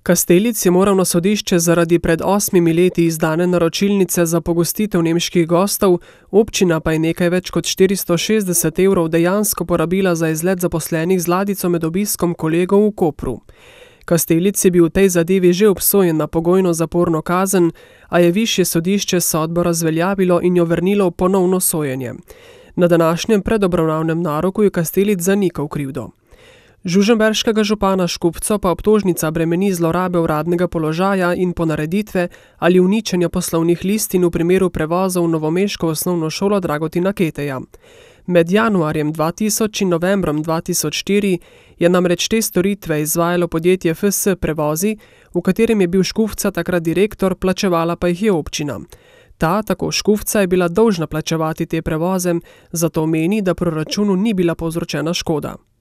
Kastelic je moral na sodišče zaradi pred 8 leti izdane naročilnice za pogostitev nemških gostov, občina pa je nekaj več kot 460 evrov dejansko porabila za izlet zaposlenih z ladjico med obiskom kolegov v Kopru. Kastelic je bil v tej zadevi že obsojen na pogojno zaporno kazen, a je višje sodišče sodbo razveljavilo in jo vrnilo v ponovno sojenje. Na današnjem predobravnavnem naroku je Kastelic zanikal krivdo. Žužemberškega župana Škupco pa obtožnica bremeni zlorabe uradnega položaja in ponareditve ali uničenja poslovnih listin v primeru prevoza v novomeško osnovno šolo Dragotina Keteja. Med januarjem 2000 in novembrom 2004 je namreč te storitve izvajalo podjetje FS Prevozi, v katerem je bil Škufca takrat direktor, plačevala pa jih je občina. Ta, tako Škufca, je bila dolžna plačevati te prevoze, zato meni, da proračunu ni bila povzročena škoda.